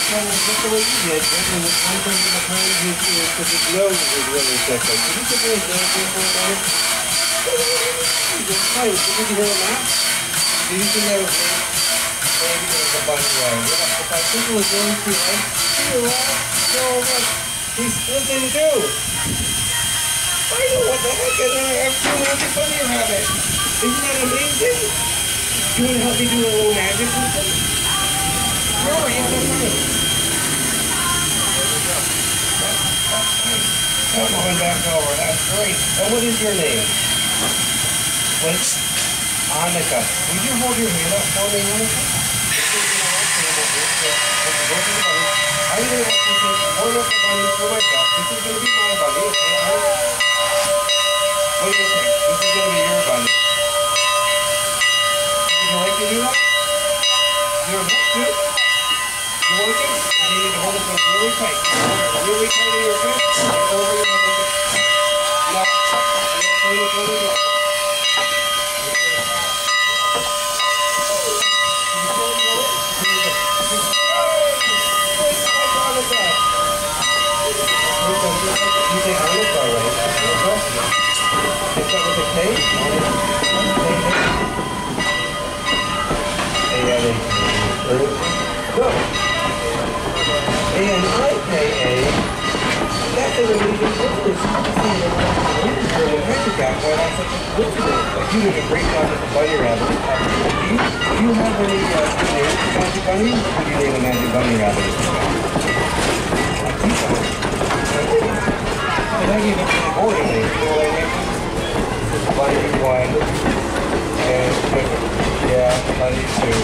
kind of just the way you did. And the one thing behind his ear because his nose is really thick. Can you put his nose in for a moment? Just fine. Did you hear him out? Do you think that was me? Maybe there's a bunch of if I think it was going too late, you laugh so much. He's listening too. I know what the heck is I have two magic bunny rabbit. Isn't that amazing? You want to help me do a little magic with them? No, I have no money. Come on back over. That's great. And what is your name? What? Annika. Would you hold your hand up for me, Annika? I really want to take one of the bunnies for myself. This is going to be my bunny, okay? What do you think? This is going to be your bunny. Would you like to do that? You don't have to. You want to? You need to hold it really tight. Really tight in your fist and over your head. Now, really. You say Annika already. Is that with a K? Good. A-N-I-K-A. That's a really good difference. You're a magic act. Why that's such a coincidence? Like you did a great job with the bunny rabbit. Do you have any names for magic bunnies? Or do you name a magic bunny rabbit? I think so. And I gave it really boring names. You know what I mean? Bunny one. And yeah, bunny two.